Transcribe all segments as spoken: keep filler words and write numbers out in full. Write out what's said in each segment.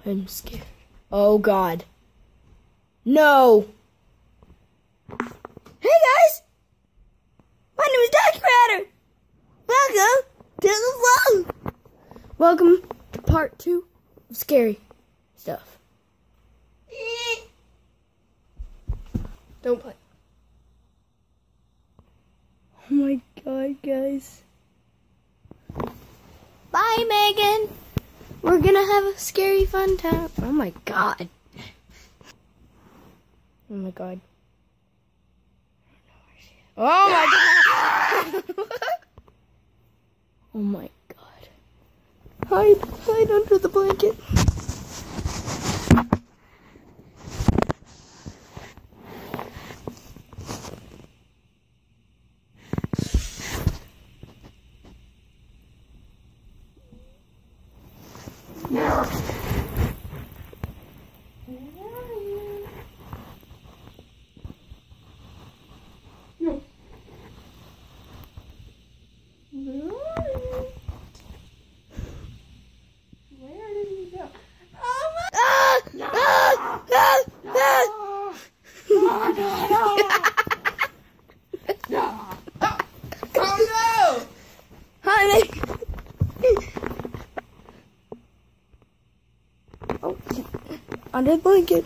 I'm scared. Oh God. No. Hey guys! My name is Ducky Ratter. Welcome to the vlog. Welcome to part two of scary stuff. Don't play. Oh my God, guys. Bye, Megan. We're gonna have a scary fun time. Oh my God. Oh my God. Oh my God. Oh my God. Hide, hide under the blanket. Oh, under the blanket.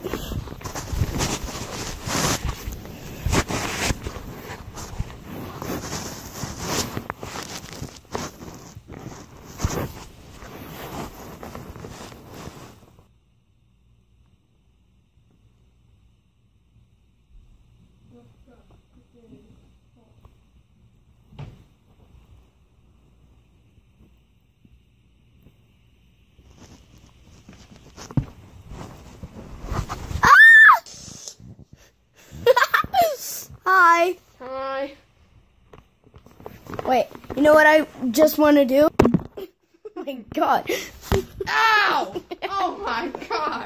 Hi. Hi. Wait, you know what I just want to do? Oh my God. Ow! Oh my God.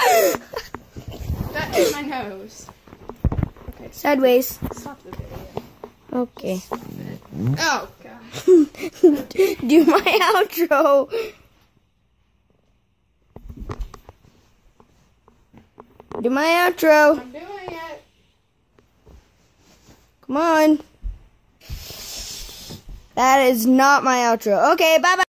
That hit my nose. Okay. Sideways. Stop the video. Okay. Oh God. Do my outro. Do my outro. I'm doing it. Come on. That is not my outro. Okay, bye-bye.